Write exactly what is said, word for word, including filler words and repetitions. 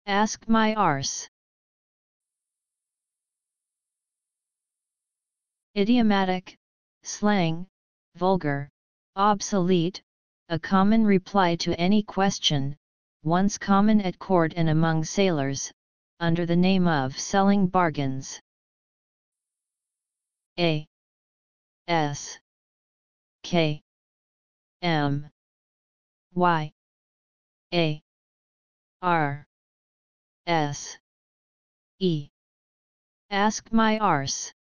Ask my arse. Idiomatic, slang, vulgar, obsolete, a common reply to any question, once common at court and among sailors, under the name of selling bargains. A S K M Y A R S E. Ask my arse.